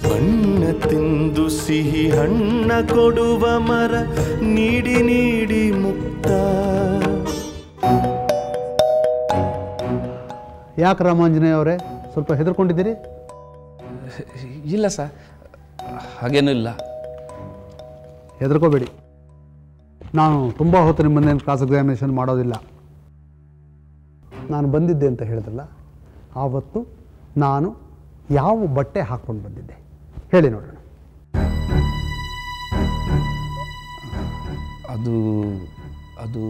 ಬಣ್ಣ ತಿಂದು ಸಿಹಿ ಹಣ್ಣ ಕೊಡುವ ಮರ ನೀಡಿ ನೀಡಿ ಮುಕ್ತ. ಯಾಕೆ ರಾಮಾಂಜನೇಯ ಅವರೇ ಸ್ವಲ್ಪ ಹೆದರ್ಕೊಂಡಿದ್ದೀರಿ? ಇಲ್ಲ ಸರ್, ಹಾಗೇನೂ ಇಲ್ಲ. ಹೆದರ್ಕೋಬೇಡಿ, ನಾನು ತುಂಬ ಹೊತ್ತು ನಿಮ್ಮನ್ನೇನು ಕ್ರಾಸ್ ಎಕ್ಸಾಮಿನೇಷನ್ ಮಾಡೋದಿಲ್ಲ. ನಾನು ಬಂದಿದ್ದೆ ಅಂತ ಹೇಳಿದ್ರಲ್ಲ, ಆವತ್ತು ನಾನು ಯಾವ ಬಟ್ಟೆ ಹಾಕ್ಕೊಂಡು ಬಂದಿದ್ದೆ ಹೇಳಿ ನೋಡೋಣ. ಅದು ಅದು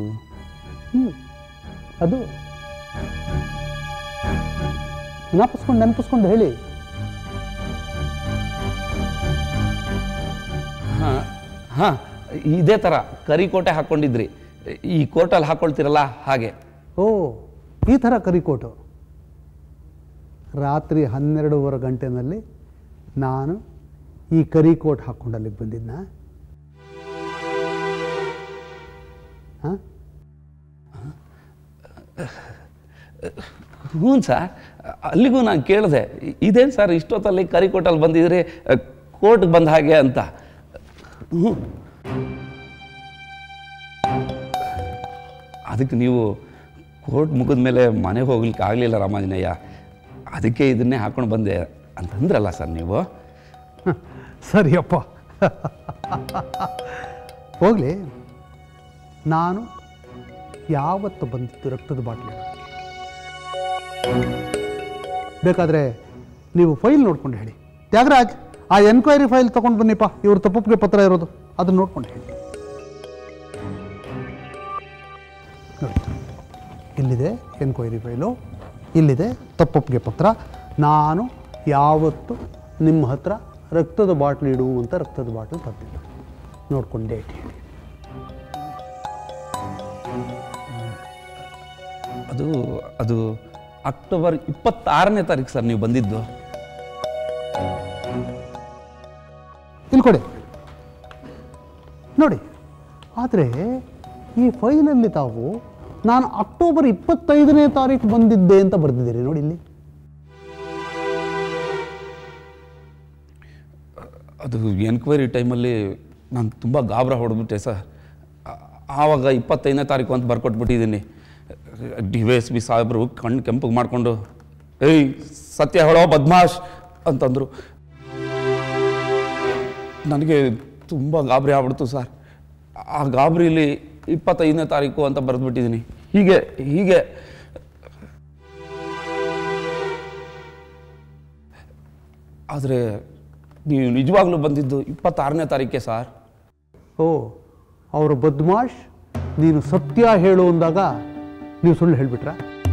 ಅದು ನೆನಪಿಸ್ಕೊಂಡು ಹೇಳಿ. ಹಾಂ ಹಾಂ, ಇದೇ ಥರ ಕರಿಕೋಟೆ ಹಾಕ್ಕೊಂಡಿದ್ರಿ, ಈ ಕೋಟಲ್ಲಿ ಹಾಕ್ಕೊಳ್ತೀರಲ್ಲ ಹಾಗೆ. ಓ, ಈ ಥರ ಕರಿಕೋಟು. ರಾತ್ರಿ 12:30 ಗಂಟೆನಲ್ಲಿ ನಾನು ಈ ಕರಿಕೋಟ್ ಹಾಕ್ಕೊಂಡು ಅಲ್ಲಿಗೆ ಬಂದಿದ್ನ? ಹಾಂ, ಹ್ಞೂ ಸರ್, ಅಲ್ಲಿಗೂ ನಾನು ಕೇಳಿದೆ, ಇದೇನು ಸರ್ ಇಷ್ಟೊತ್ತಲ್ಲಿ ಕರಿಕೋಟಲ್ಲಿ ಬಂದಿದ್ರಿ, ಕೋರ್ಟ್ಗೆ ಬಂದ ಹಾಗೆ ಅಂತ. ಹ್ಞೂ, ಅದಕ್ಕೆ ನೀವು ಕೋರ್ಟ್ ಮುಗಿದ ಮೇಲೆ ಮನೆಗೆ ಹೋಗ್ಲಿಕ್ಕೆ ಆಗಲಿಲ್ಲ ರಾಮಾಂಜನೇಯ, ಅದಕ್ಕೆ ಇದನ್ನೇ ಹಾಕ್ಕೊಂಡು ಬಂದೆ ಅಂತಂದ್ರಲ್ಲ ಸರ್ ನೀವು. ಸರಿಯಪ್ಪ, ಹೋಗಲಿ. ನಾನು ಯಾವತ್ತು ಬಂದಿದ್ದು ರಕ್ತದ ಬಾಟ್ಲಿ. ಬೇಕಾದರೆ ನೀವು ಫೈಲ್ ನೋಡ್ಕೊಂಡು ಹೇಳಿ. ತ್ಯಾಗರಾಜ್, ಆ ಎನ್ಕ್ವೈರಿ ಫೈಲ್ ತೊಗೊಂಡು ಬನ್ನಿಪ್ಪ, ಇವ್ರ ತಪ್ಪೊಪ್ಪಿಗೆ ಪತ್ರ ಇರೋದು, ಅದನ್ನು ನೋಡ್ಕೊಂಡು ಹೇಳಿ. ನೋಡಿ, ಇಲ್ಲಿದೆ ಎನ್ಕ್ವೈರಿ ಫೈಲು, ಇಲ್ಲಿದೆ ತಪ್ಪೊಪ್ಪಿಗೆ ಪತ್ರ. ನಾನು ಯಾವತ್ತು ನಿಮ್ಮ ಹತ್ರ ರಕ್ತದ ಬಾಟ್ಲಿ ಇಡು ಅಂತ ರಕ್ತದ ಬಾಟ್ಲಿ ತಂದಿದ್ದು ನೋಡ್ಕೊಂಡು ಡೇಟ್ ಹೇಳಿ. ಅದು ಅದು ಅಕ್ಟೋಬರ್ 26ನೇ ತಾರೀಕು ಸರ್ ನೀವು ಬಂದಿದ್ದು. ಇಲ್ಲಿ ಕೊಡಿ ನೋಡಿ. ಆದರೆ ಈ ಫೈಲಲ್ಲಿ ತಾವು ನಾನು ಅಕ್ಟೋಬರ್ 25ನೇ ತಾರೀಕು ಬಂದಿದ್ದೆ ಅಂತ ಬರೆದಿದ್ದೀರಿ ನೋಡಿ ಇಲ್ಲಿ. ಅದು ಎನ್ಕ್ವೈರಿ ಟೈಮಲ್ಲಿ ನಾನು ತುಂಬ ಗಾಬರ ಹೊಡೆದ್ಬಿಟ್ಟೆ ಸರ್. ಆವಾಗ 25ನೇ ತಾರೀಕು ಅಂತ ಬರ್ಕೊಟ್ಬಿಟ್ಟಿದ್ದೀನಿ. DSP ಸಾಹೇಬರು ಕಣ್ಣು ಕೆಂಪಗೆ ಮಾಡಿಕೊಂಡು, ಏಯ್ ಸತ್ಯ ಹೇಳೋ ಬದ್ಮಾಶ್ ಅಂತಂದರು. ನನಗೆ ತುಂಬ ಗಾಬರಿ ಆಗ್ಬಿಡ್ತು ಸರ್. ಆ ಗಾಬರಿಲಿ 25ನೇ ತಾರೀಕು ಅಂತ ಬರೆದ್ಬಿಟ್ಟಿದ್ದೀನಿ. ಹೀಗೆ ಆದರೆ ನೀವು ನಿಜವಾಗ್ಲೂ ಬಂದಿದ್ದು 26ನೇ ತಾರೀಕೆ ಸರ್. ಓ, ಅವರು ಬದ್ಮಾಶ್, ನೀನು ಸತ್ಯ ಹೇಳು ಅಂದಾಗ ನೀವು ಸುಳ್ಳು ಹೇಳಿಬಿಟ್ರ?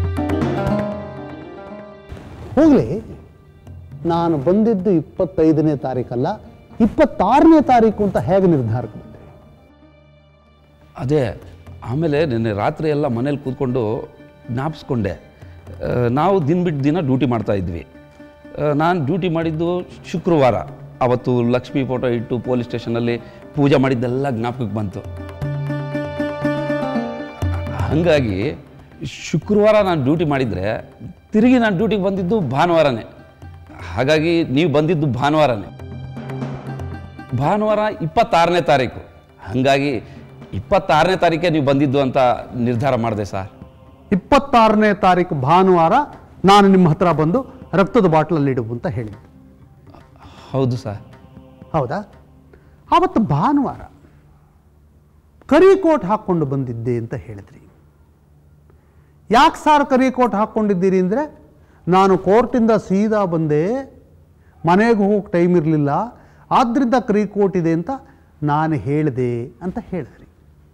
ಹೋಗಲಿ, ನಾನು ಬಂದಿದ್ದು 25ನೇ ತಾರೀಕಲ್ಲ 26ನೇ ತಾರೀಕು ಅಂತ ಹೇಗೆ ನಿರ್ಧಾರಕ್ಕೆ ಬಂದೆ? ಅದೇ ಆಮೇಲೆ ನಿನ್ನೆ ರಾತ್ರಿ ಎಲ್ಲ ಮನೇಲಿ ಕೂತ್ಕೊಂಡು ಜ್ಞಾಪಿಸ್ಕೊಂಡೆ. ನಾವು ದಿನ ಬಿಟ್ಟು ದಿನ ಡ್ಯೂಟಿ ಮಾಡ್ತಾಯಿದ್ವಿ. ನಾನು ಡ್ಯೂಟಿ ಮಾಡಿದ್ದು ಶುಕ್ರವಾರ. ಅವತ್ತು ಲಕ್ಷ್ಮೀ ಫೋಟೋ ಇಟ್ಟು ಪೊಲೀಸ್ ಸ್ಟೇಷನಲ್ಲಿ ಪೂಜೆ ಮಾಡಿದ್ದೆಲ್ಲ ಜ್ಞಾಪಕಕ್ಕೆ ಬಂತು. ಹಾಗಾಗಿ ಶುಕ್ರವಾರ ನಾನು ಡ್ಯೂಟಿ ಮಾಡಿದರೆ ತಿರುಗಿ ನಾನು ಡ್ಯೂಟಿಗೆ ಬಂದಿದ್ದು ಭಾನುವಾರನೇ. ಹಾಗಾಗಿ ನೀವು ಬಂದಿದ್ದು ಭಾನುವಾರ 26ನೇ ತಾರೀಕು. ಹಾಗಾಗಿ 26ನೇ ತಾರೀಕೆ ನೀವು ಬಂದಿದ್ದು ಅಂತ ನಿರ್ಧಾರ ಮಾಡಿದೆ ಸರ್. 26ನೇ ತಾರೀಕು ಭಾನುವಾರ ನಾನು ನಿಮ್ಮ ಹತ್ರ ಬಂದು ರಕ್ತದ ಬಾಟ್ಲಲ್ಲಿ ಇಡು ಅಂತ ಹೇಳಿದೆ. ಹೌದು ಸರ್. ಹೌದಾ? ಆವತ್ತು ಭಾನುವಾರ ಕರಿಕೋಟ್ ಹಾಕ್ಕೊಂಡು ಬಂದಿದ್ದೆ ಅಂತ ಹೇಳಿದ್ರಿ. ಯಾಕೆ ಸಾರ್ ಕರಿಕೋಟ್ ಹಾಕ್ಕೊಂಡಿದ್ದೀರಿ ಅಂದರೆ, ನಾನು ಕೋರ್ಟಿಂದ ಸೀದಾ ಬಂದೆ, ಮನೆಗೆ ಹೋಗಿ ಟೈಮ್ ಇರಲಿಲ್ಲ, ಆದ್ದರಿಂದ ಕರಿಕೋಟ್ ಇದೆ ಅಂತ ನಾನು ಹೇಳಿದೆ ಅಂತ ಹೇಳಿದ್ರಿ.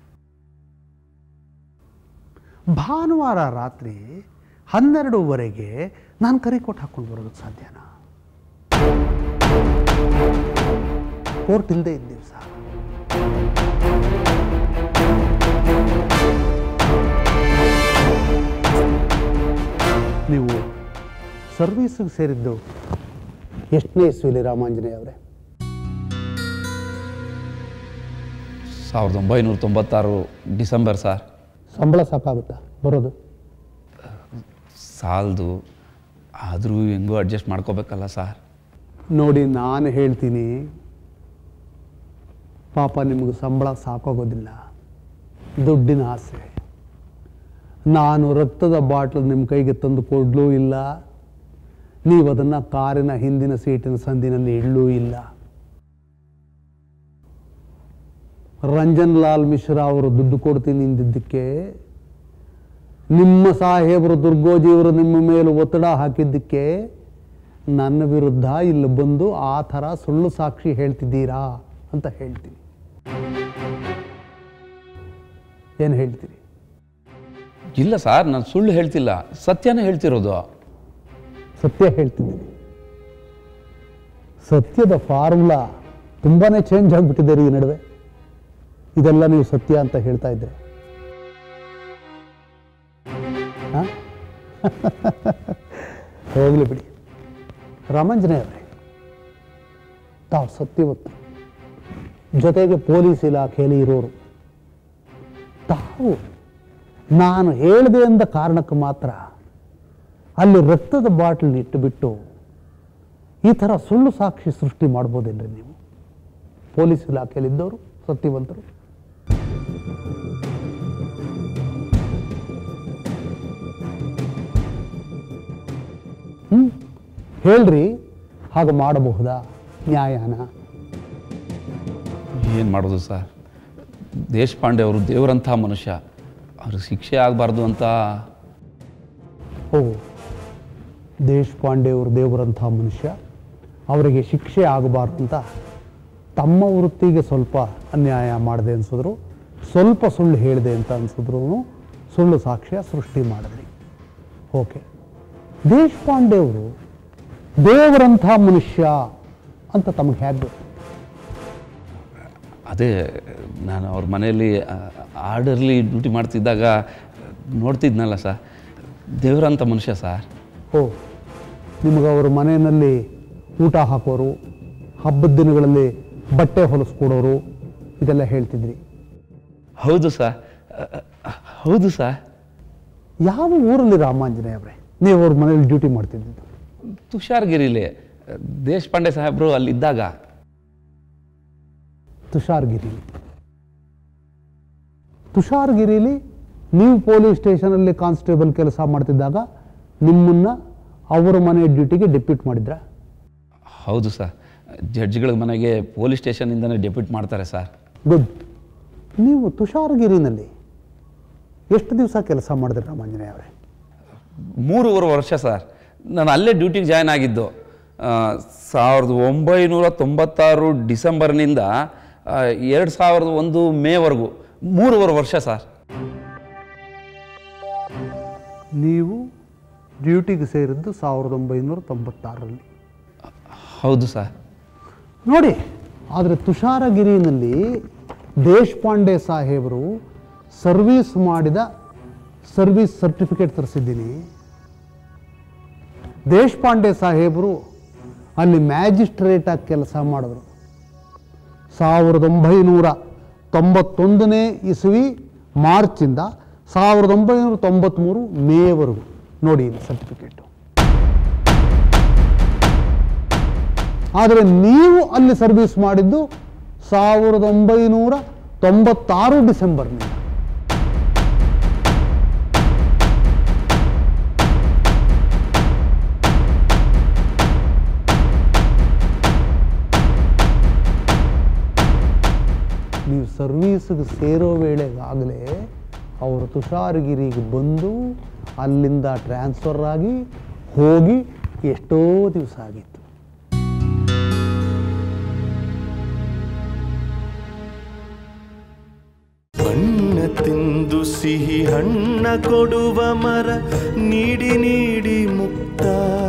ಭಾನುವಾರ ರಾತ್ರಿ 12:30 ನಾನು ಕರಿಕೋಟ್ ಹಾಕ್ಕೊಂಡು ಬರೋದಕ್ಕೆ ಸಾಧ್ಯನಾ? ಕೋರ್ಟ್ ಇಲ್ಲದೆ ಇದ್ದೀವಿ ಸರ್. ನೀವು ಸರ್ವೀಸಿಗೆ ಸೇರಿದ್ದು ಎಷ್ಟನೇ ಇಸ್ವಿಲಿ ರಾಮಾಂಜನೇಯ ಅವರೇ? 1996 ಡಿಸೆಂಬರ್ ಸರ್. ಸಂಬಳ ಸಾಕಾಗುತ್ತಾ ಬರೋದು? ಸಾಲದು, ಆದರೂ ಹೆಂಗೋ ಅಡ್ಜಸ್ಟ್ ಮಾಡ್ಕೋಬೇಕಲ್ಲ ಸರ್. ನೋಡಿ, ನಾನು ಹೇಳ್ತೀನಿ, ಪಾಪ ನಿಮಗೆ ಸಂಬಳ ಸಾಕಾಗೋದಿಲ್ಲ, ದುಡ್ಡಿನ ಆಸೆ. ನಾನು ರಕ್ತದ ಬಾಟ್ಲು ನಿಮ್ಮ ಕೈಗೆ ತಂದು ಕೊಡಲೂ ಇಲ್ಲ, ನೀವು ಅದನ್ನು ಕಾರಿನ ಹಿಂದಿನ ಸೀಟಿನ ಸಂದಿನಲ್ಲಿ ಇಡಲೂ ಇಲ್ಲ. ರಂಜನ್ ಲಾಲ್ ಮಿಶ್ರಾ ಅವರು ದುಡ್ಡು ಕೊಡ್ತೀನಿ ಎಂದಿದ್ದಕ್ಕೆ, ನಿಮ್ಮ ಸಾಹೇಬರು ದುರ್ಗೋಜಿಯವರು ನಿಮ್ಮ ಮೇಲೆ ಒತ್ತಡ ಹಾಕಿದ್ದಕ್ಕೆ ನನ್ನ ವಿರುದ್ಧ ಇಲ್ಲಿ ಬಂದು ಆ ಥರ ಸುಳ್ಳು ಸಾಕ್ಷಿ ಹೇಳ್ತಿದ್ದೀರಾ ಅಂತ ಹೇಳ್ತೀನಿ. ಏನು ಹೇಳ್ತೀರಿ? ಇಲ್ಲ ಸರ್, ನಾನು ಸುಳ್ಳು ಹೇಳ್ತಿಲ್ಲ, ಸತ್ಯನೇ ಹೇಳ್ತಿರೋದು. ಸತ್ಯ ಹೇಳ್ತಿದ್ದೀನಿ. ಸತ್ಯದ ಫಾರ್ಮುಲಾ ತುಂಬಾ ಚೇಂಜ್ ಆಗಿಬಿಟ್ಟಿದೆ ರೀ ಈ ನಡುವೆ. ಇದೆಲ್ಲ ನೀವು ಸತ್ಯ ಅಂತ ಹೇಳ್ತಾ ಇದ್ರೆ ಹೋಗ್ಲಿ ಬಿಡಿ. ರಾಮಾಂಜನೇಯ ಅವರೇ, ತಾವು ಸತ್ಯವತ್ತು, ಜೊತೆಗೆ ಪೊಲೀಸ್ ಇಲಾಖೆಯಲ್ಲಿ ಇರೋರು, ತಾವು ನಾನು ಹೇಳಿದೆ ಅಂದ ಕಾರಣಕ್ಕೆ ಮಾತ್ರ ಅಲ್ಲಿ ರಕ್ತದ ಬಾಟ್ಲ್ ಇಟ್ಟುಬಿಟ್ಟು ಈ ಥರ ಸುಳ್ಳು ಸಾಕ್ಷಿ ಸೃಷ್ಟಿ ಮಾಡ್ಬೋದೇನ್ರಿ ನೀವು? ಪೊಲೀಸ್ ಇಲಾಖೆಯಲ್ಲಿದ್ದವರು ಸತ್ಯವಂತರು. ಹೇಳ್ರಿ, ಹಾಗೆ ಮಾಡಬಹುದಾ? ನ್ಯಾಯನ? ಏನು ಮಾಡೋದು ಸರ್, ದೇಶಪಾಂಡೆ ಅವರು ದೇವರಂಥ ಮನುಷ್ಯ, ಅವ್ರಿಗೆ ಶಿಕ್ಷೆ ಆಗಬಾರ್ದು ಅಂತ. ಓ, ದೇಶಪಾಂಡೆ ಅವರು ದೇವರಂಥ ಮನುಷ್ಯ, ಅವರಿಗೆ ಶಿಕ್ಷೆ ಆಗಬಾರ್ದು ಅಂತ ತಮ್ಮ ವೃತ್ತಿಗೆ ಸ್ವಲ್ಪ ಅನ್ಯಾಯ ಮಾಡಿದೆ ಅನ್ಸಿದ್ರು, ಸ್ವಲ್ಪ ಸುಳ್ಳು ಹೇಳಿದೆ ಅಂತ ಅನ್ಸಿದ್ರು, ಸುಳ್ಳು ಸಾಕ್ಷ್ಯ ಸೃಷ್ಟಿ ಮಾಡಿದ್ರಿ. ಓಕೆ, ದೇಶಪಾಂಡೆ ಅವರು ದೇವರಂಥ ಮನುಷ್ಯ ಅಂತ ತಮಗೆ ಹೇಗೆ ಗೊತ್ತು? ಅದೇ ನಾನು ಅವ್ರ ಮನೆಯಲ್ಲಿ ಆರ್ಡರ್ಲಿ ಡ್ಯೂಟಿ ಮಾಡ್ತಿದ್ದಾಗ ನೋಡ್ತಿದ್ನಲ್ಲ ಸರ್, ದೇವರಂಥ ಮನುಷ್ಯ ಸರ್. ಓ, ನಿಮಗೆ ಅವ್ರ ಮನೆಯಲ್ಲಿ ಊಟ ಹಾಕೋರು, ಹಬ್ಬದ ದಿನಗಳಲ್ಲಿ ಬಟ್ಟೆ ಹೊಲಿಸ್ಕೊಡೋರು, ಇದೆಲ್ಲ ಹೇಳ್ತಿದ್ರಿ? ಹೌದು ಸರ್, ಹೌದು ಸರ್. ಯಾವ ಊರಲ್ಲಿ ರಾಮಾಂಜನೇಯ ಅವರೇ ನೀವು ಅವ್ರ ಮನೇಲಿ ಡ್ಯೂಟಿ ಮಾಡ್ತಿದ್ದಿದ್ದು? ತುಷಾರ್ಗಿರಿಲಿ, ದೇಶಪಾಂಡೆ ಸಾಹೇಬರು ಅಲ್ಲಿದ್ದಾಗ. ತುಷಾರ್ಗಿರಿಲಿ ನೀವು ಪೊಲೀಸ್ ಸ್ಟೇಷನಲ್ಲಿ ಕಾನ್ಸ್ಟೇಬಲ್ ಕೆಲಸ ಮಾಡ್ತಿದ್ದಾಗ ನಿಮ್ಮನ್ನು ಅವರ ಮನೆ ಡ್ಯೂಟಿಗೆ ಡೆಪ್ಯೂಟ್ ಮಾಡಿದ್ರ? ಹೌದು ಸರ್, ಜಡ್ಜ್ಗಳ ಮನೆಗೆ ಪೊಲೀಸ್ ಸ್ಟೇಷನಿಂದನೇ ಡೆಪ್ಯೂಟ್ ಮಾಡ್ತಾರೆ ಸರ್. ಗುಡ್. ನೀವು ತುಷಾರ್ಗಿರಿನಲ್ಲಿ ಎಷ್ಟು ದಿವಸ ಕೆಲಸ ಮಾಡಿದ್ರಿ ರಾಮಾಂಜನೇಯ ಅವರೇ? 3.5 ವರ್ಷ ಸರ್. ನಾನು ಅಲ್ಲೇ ಡ್ಯೂಟಿಗೆ ಜಾಯ್ನ್ ಆಗಿದ್ದು 1996 ಡಿಸೆಂಬರ್ನಿಂದ 2001 ಮೇವರೆಗೂ 3.5 ವರ್ಷ ಸರ್. ನೀವು ಡ್ಯೂಟಿಗೆ ಸೇರಿದ್ದು 1996ರಲ್ಲಿ? ಹೌದು ಸರ್. ನೋಡಿ, ಆದರೆ ತುಷಾರಗಿರಿನಲ್ಲಿ ದೇಶಪಾಂಡೆ ಸಾಹೇಬರು ಸರ್ವೀಸ್ ಮಾಡಿದ ಸರ್ವೀಸ್ ಸರ್ಟಿಫಿಕೇಟ್ ತರಿಸಿದ್ದೀನಿ. ದೇಶಪಾಂಡೆ ಸಾಹೇಬರು ಅಲ್ಲಿ ಮ್ಯಾಜಿಸ್ಟ್ರೇಟಾಗಿ ಕೆಲಸ ಮಾಡಿದ್ರು 1991ನೇ ಇಸವಿ ಮಾರ್ಚಿಂದ 1993 ಮೇವರೆಗೂ. ನೋಡಿ ಇಲ್ಲಿ ಸರ್ಟಿಫಿಕೇಟು. ಆದರೆ ನೀವು ಅಲ್ಲಿ ಸರ್ವೀಸ್ ಮಾಡಿದ್ದು 1996 ಡಿಸೆಂಬರ್ನಿಂದ. ನೀವು ಸರ್ವೀಸ್ಗೆ ಸೇರೋ ವೇಳೆಗಾಗಲೇ ಅವರು ತುಷಾರಗಿರಿಗೆ ಬಂದು ಅಲ್ಲಿಂದ ಟ್ರಾನ್ಸ್ಫರ್ ಆಗಿ ಹೋಗಿ ಎಷ್ಟೋ ದಿವಸ ಆಗಿತ್ತು. ಬಣ್ಣ ತಿಂದು ಸಿಹಿ ಹಣ್ಣ ಕೊಡುವ ಮರ ನೀಡಿ ನೀಡಿ ಮುಕ್ತ